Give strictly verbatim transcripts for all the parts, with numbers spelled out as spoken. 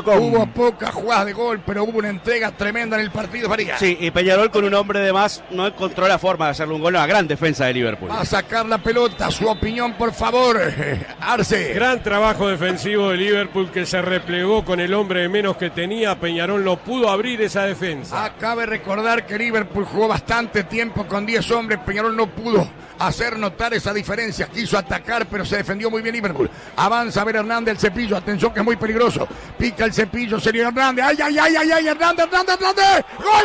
Hubo pocas jugadas de gol, pero hubo una entrega tremenda en el partido, Faría. Sí, y Peñarol con un hombre de más no encontró la forma de hacerle un gol. Una gran defensa de Liverpool. Va a sacar la pelota, su opinión, por favor, Arce. Gran trabajo defensivo de Liverpool, que se replegó con el hombre de menos que tenía. Peñarol no pudo abrir esa defensa. Acabe recordar que Liverpool jugó bastante tiempo con diez hombres. Peñarol no pudo hacer notar esa diferencia. Quiso atacar, pero se defendió muy bien Liverpool. Avanza a ver Hernández, el Cepillo. Atención que es muy peligroso. Pica el Cepillo, sería Hernández. ¡Ay, ay, ay, ay, ay! ¡Hernández, Hernández, Hernández! ¡Gol!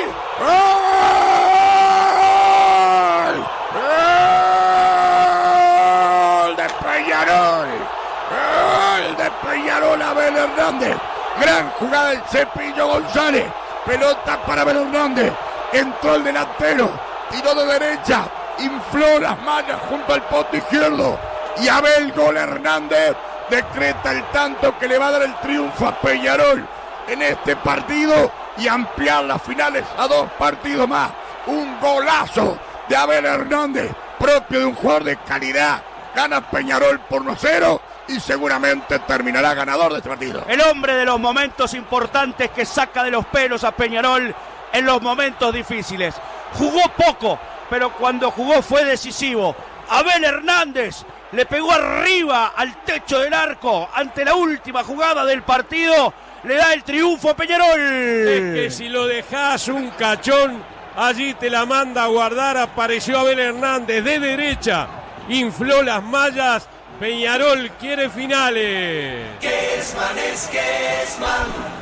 ¡Gol! ¡Gol de Peñarol! ¡Gol de Peñarol! Abel Hernández. Gran jugada del Cepillo González. Pelota para Abel Hernández. Entró el delantero. Tiró de derecha. Infló las mallas junto al poste izquierdo. Y Abel Gol Hernández decreta el tanto que le va a dar el triunfo a Peñarol en este partido y ampliar las finales a dos partidos más. Un golazo de Abel Hernández, propio de un jugador de calidad. Gana Peñarol por uno a cero y seguramente terminará ganador de este partido. El hombre de los momentos importantes, que saca de los pelos a Peñarol en los momentos difíciles. Jugó poco, pero cuando jugó fue decisivo. Abel Hernández le pegó arriba al techo del arco ante la última jugada del partido. Le da el triunfo a Peñarol. Es que si lo dejás un cachón, allí te la manda a guardar. Apareció Abel Hernández de derecha, infló las mallas. Peñarol quiere finales. Kesman es Kesman.